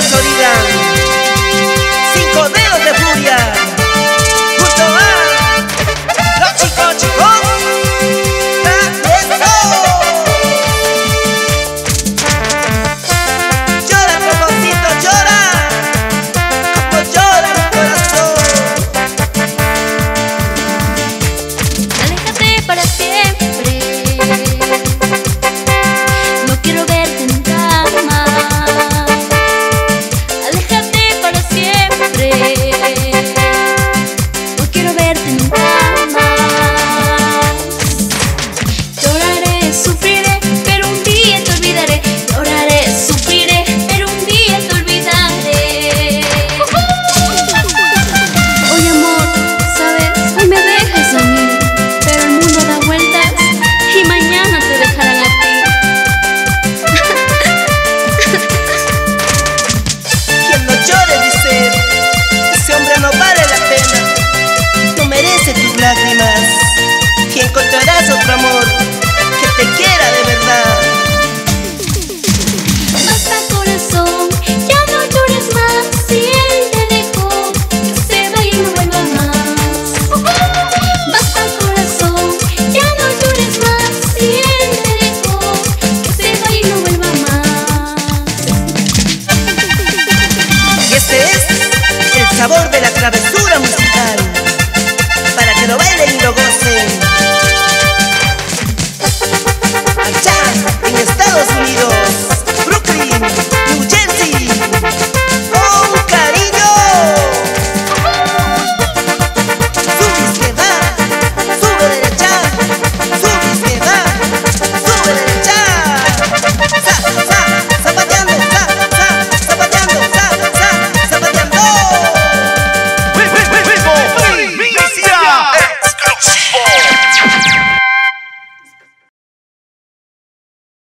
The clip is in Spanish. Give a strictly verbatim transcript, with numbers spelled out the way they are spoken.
Florida, cinco dedos de furia, junto a los chicos chicos. Llora, Coconcito, llora, como llora mi corazón. Aléjate para siempre, no quiero verte nunca más. Aléjate para siempre, no quiero verte nunca más. Lloraré, sufriré, pero un día te olvidaré. Lloraré, sufriré, pero un día te olvidaré. Oye amor, ¿sabes? Hoy me dejas a mí, pero el mundo da vueltas y mañana te dejarán a ti. Quien no llore, dice, ese hombre no vale la pena, no merece tus lágrimas, y encontrarás otro amor que te quiera de verdad. Basta corazón, ya no llores más. Si él te dejó, que se va y no vuelva más. Basta corazón, ya no llores más. Si él te dejó, que se va y no vuelva más. Y este es el sabor de la travesura.